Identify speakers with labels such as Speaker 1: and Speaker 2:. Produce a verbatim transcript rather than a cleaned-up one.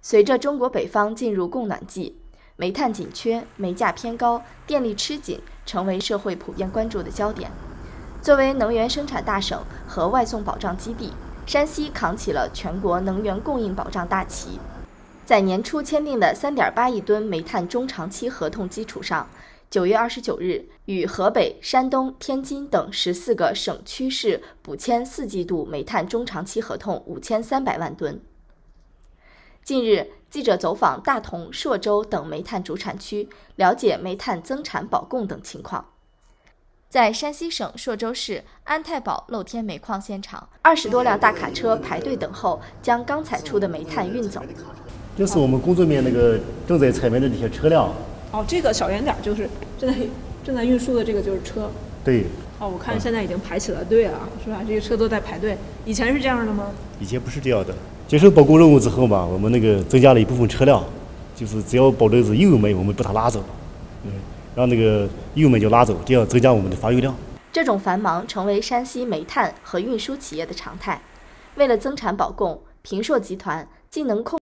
Speaker 1: 随着中国北方进入供暖季，煤炭紧缺、煤价偏高、电力吃紧，成为社会普遍关注的焦点。作为能源生产大省和外送保障基地，山西扛起了全国能源供应保障大旗。在年初签订的 三点八亿吨煤炭中长期合同基础上，九月二十九日与河北、山东、天津等十四个省区市补签四季度煤炭中长期合同五千三百万吨。近日，记者走访大同、朔州等煤炭主产区，了解煤炭增产保供等情况。在山西省朔州市安泰堡露天煤矿现场，二十多辆大卡车排队等候，将刚采出的煤炭运走。
Speaker 2: 这是我们工作面那个正在采煤的这些车辆。
Speaker 3: 哦，这个小圆点就是正在正在运输的这个就是车。
Speaker 2: 对。
Speaker 3: 哦，我看现在已经排起了队了，是吧？这个车都在排队。以前是这样的吗？
Speaker 2: 以前不是这样的。接受保供任务之后嘛，我们那个增加了一部分车辆，就是只要保证是油煤，我们把它拉走，嗯，让那个油煤就拉走，这样增加我们的发油量。
Speaker 1: 这种繁忙成为山西煤炭和运输企业的常态。为了增产保供，平朔集团既能控